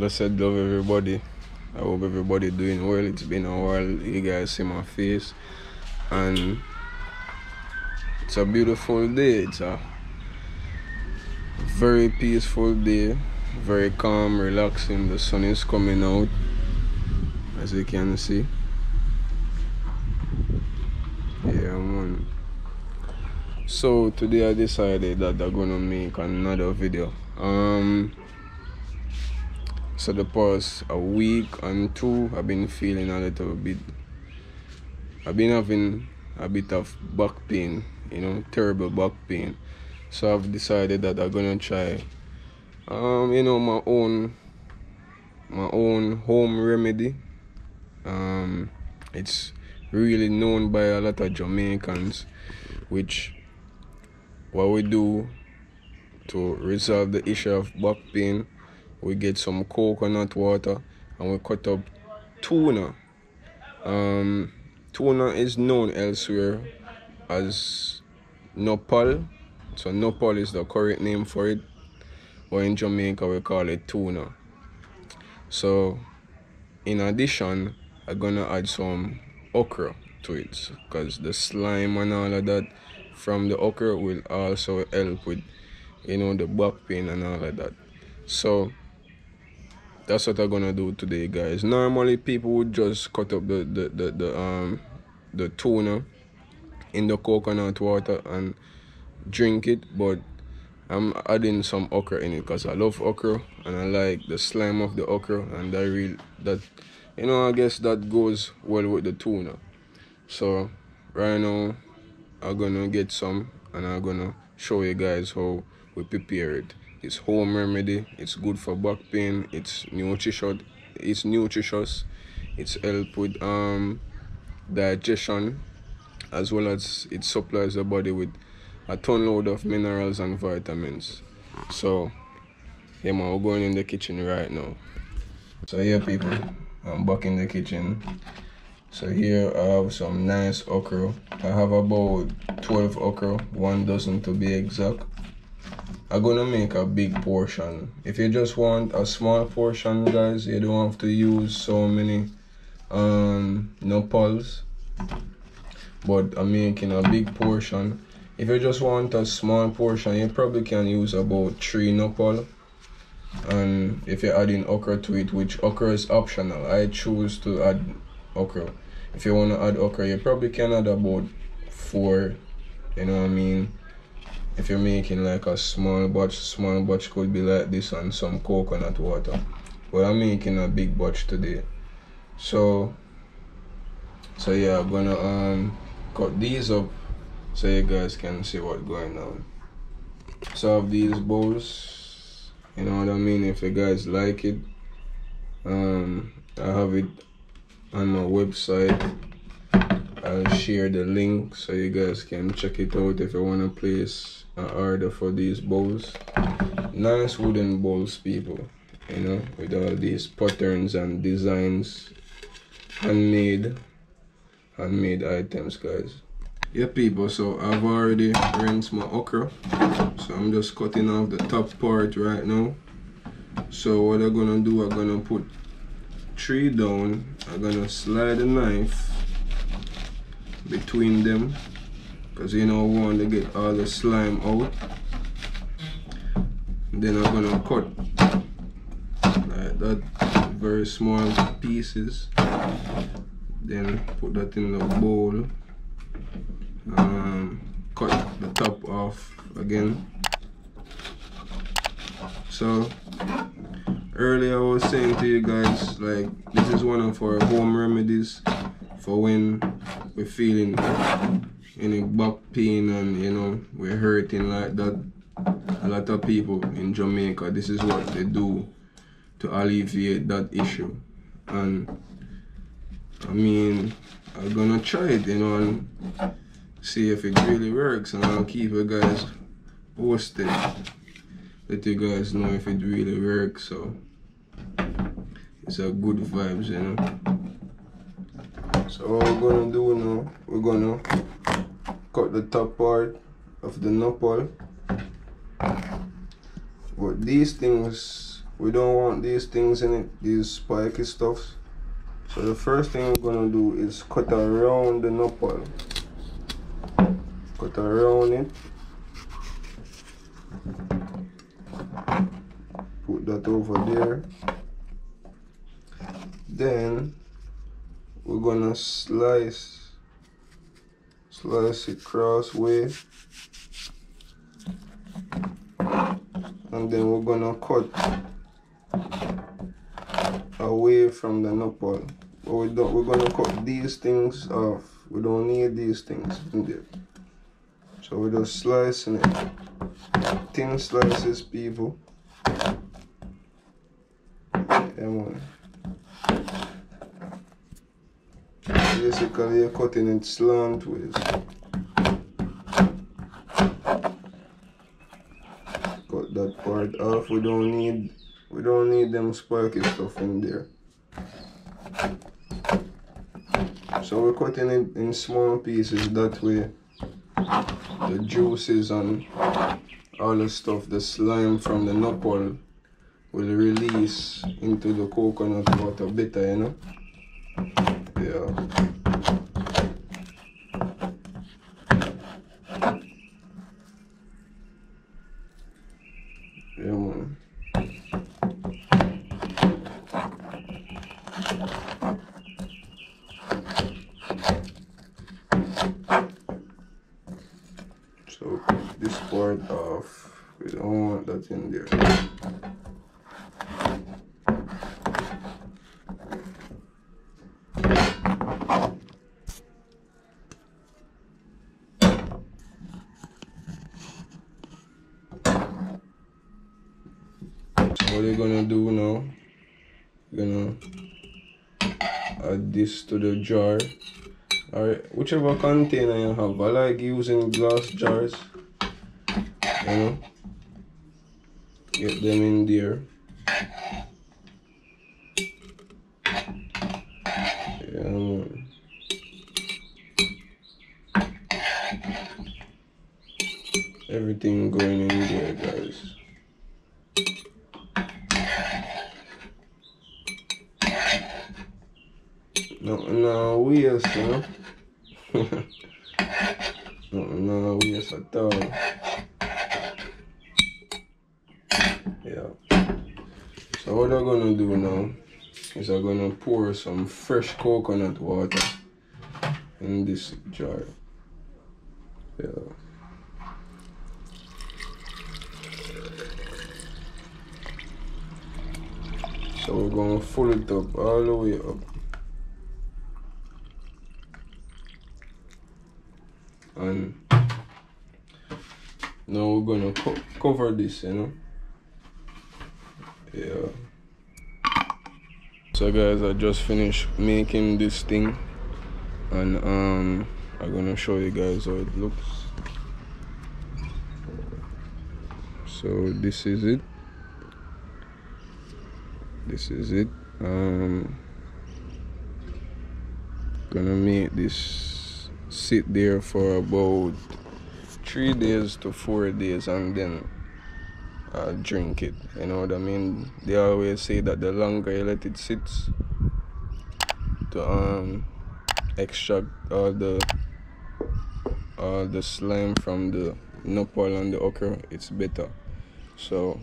Blessed love everybody. I hope everybody doing well. It's been a while. You guys see my face, and it's a beautiful day. It's a very peaceful day, very calm, relaxing. The sun is coming out, as you can see. Yeah, man. So today I decided that I'm gonna make another video. So the past a week and two, I've been feeling a little bit. I've been having a bit of back pain, terrible back pain. So I've decided that I'm gonna try, my own home remedy. It's really known by a lot of Jamaicans, which what we do to resolve the issue of back pain, we get some coconut water and we cut up tuna. Tuna is known elsewhere as Nopal. So Nopal is the correct name for it. But in Jamaica we call it tuna. So in addition, I'm gonna add some okra to it, because the slime and all of that from the okra will also help with the back pain and all of that. So that's what I'm gonna do today, guys. Normally people would just cut up the tuna in the coconut water and drink it, but I'm adding some okra in it because I love okra and I like the slime of the okra, and I guess that goes well with the tuna. So right now I'm gonna get some and I'm gonna show you guys how we prepare it. It's home remedy, it's good for back pain, it's nutritious, it's help with digestion, as well as it supplies the body with a ton load of minerals and vitamins. So yeah man, we're going in the kitchen right now. So yeah people, I'm back in the kitchen. So here I have some nice okra. I have about 12 okra, 1 dozen to be exact. I'm gonna make a big portion. If you just want a small portion, guys, you don't have to use so many nopals. But I'm making a big portion. If you just want a small portion, you probably can use about 3 nopal. And if you're adding okra to it, which okra is optional, I choose to add okra. If you want to add okra, you probably can add about 4, you know what I mean? If you're making like a small batch could be like this and some coconut water. But I'm making a big batch today. So yeah, I'm gonna cut these up so you guys can see what's going on. So I have these bowls, you know what I mean, if you guys like it. I have it on my website. I'll share the link so you guys can check it out if you want to place an order for these bowls. Nice wooden bowls, people, with all these patterns and designs. Handmade items, guys. Yeah people, so I've already rinsed my okra, so I'm just cutting off the top part right now. So what I'm gonna do, I'm gonna put 3 down. I'm gonna slide the knife between them, because we want to get all the slime out. Then I'm gonna cut like that, very small pieces. Then put that in the bowl. Cut the top off again. So earlier I was saying to you guys, like, this is one of our home remedies for when we're feeling any back pain and we're hurting like that. A lot of people in Jamaica, this is what they do to alleviate that issue. And I mean, I'm gonna try it, and see if it really works, and I'll keep you guys posted, let you guys know if it really works. So it's a good vibes, So what we're gonna do now, we're gonna cut the top part of the nopal. But these things we don't want these things in it, these spiky stuffs. So the first thing we're gonna do is cut around the nopal. Cut around it. Put that over there. Then we're gonna slice it crossway, and then we're gonna cut away from the nopal. But we're gonna cut these things off. We don't need these things in there. So we're just slicing it. Thin slices, people. Yeah, man. Basically, you're cutting it slantways. Cut that part off. We don't need them spiky stuff in there. So we're cutting it in small pieces. That way, the juices and all the stuff, the slime from the nopal, will release into the coconut water better, you know? Yeah. Yeah, man. So this part off. We don't want that in there. What you're gonna do now, you're gonna add this to the jar. Alright, whichever container you have. I like using glass jars, you know. Get them in there. Yeah, man. Everything going in there, guys. No waste, you know. no waste at all. Yeah. So what I'm gonna do now is I'm gonna pour some fresh coconut water in this jar. Yeah. So we're gonna fill it up all the way up. And now we're gonna cover this, you know. Yeah. So guys, I just finished making this thing, and I'm gonna show you guys how it looks. So this is it. This is it. Gonna make this sit there for about 3 days to 4 days, and then drink it. You know what I mean? They always say that the longer you let it sit, to extract all the slime from the nopal and the okra, it's better. So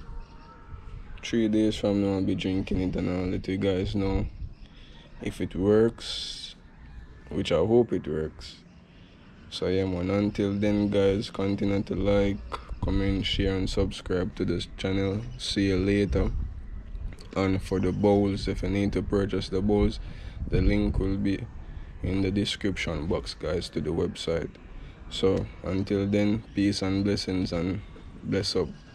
3 days from now I'll be drinking it, and I'll let you guys know if it works, which I hope it works. So yeah, man, until then guys, continue to like, comment, share and subscribe to this channel. See you later. And for the bowls, if you need to purchase the bowls, the link will be in the description box, guys, to the website. So until then, peace and blessings, and bless up.